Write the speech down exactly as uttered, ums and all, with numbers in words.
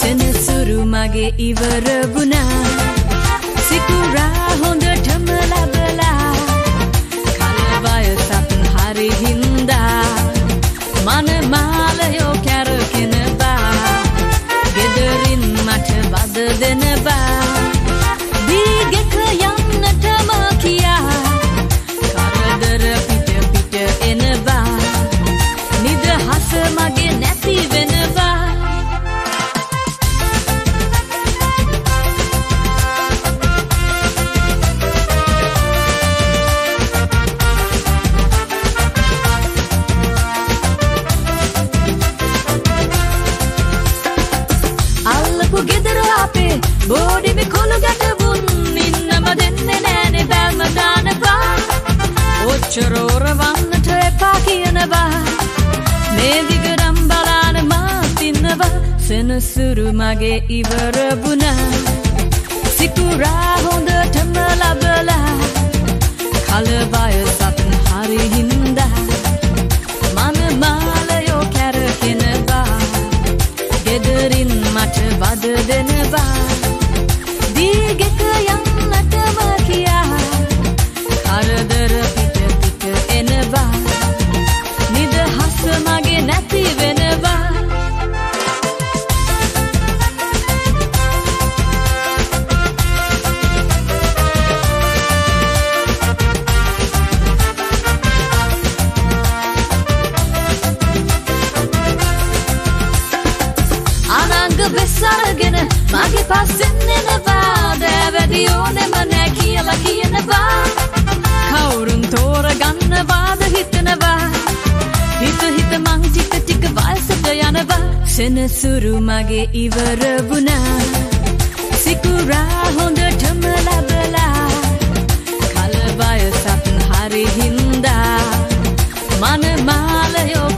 සෙනසුරු මගේ ඉවර වුණා සිකුරා හොඳටම ලැබලා කලවයසත් හරි හින්දා මනමාලයෝ කැරකෙනවා ගෙදරින් මට බද දෙනවා දීගෙක යන්නටම කියා කරදර පිට පිට එනවා නිදහස මගේ නැති වෙනවා බෝඩි මේ කොළු ගැටවුන් ඉන්නම දෙන්නේ නෑනේ බැල්ම දානවා ඔච්චර ඕරවන්නට එපා කියනවා මේ විගරම් බලාන මාත් ඉන්නවා සෙනසුරු මගේ ඉවර වුණා සිකුරා හොඳටම ලබලා කලවයසත් හරි හින්දා මනමාලයෝ කැරකෙනවා ගෙදරින් මට බද දෙනවා දීගෙක යන්නටම කියා කරදර පිට පිට එනවා නිදහස මගේ නැති වෙනවා අනංග වෙස්සරගෙන මගේ පස්සෙන් එනවා දැවැදියෝනෙම නෑ කියලා කියනවා කවුරුන් තෝරගන්නවාද හිතනවා හිත හිත මං ටික ටික වයසට යනවා සෙනසුරු මගේ ඉවර වුණා සිකුරා හොඳටම ලැබලා කලවයසත් හරි හින්දා මනමාලයෝ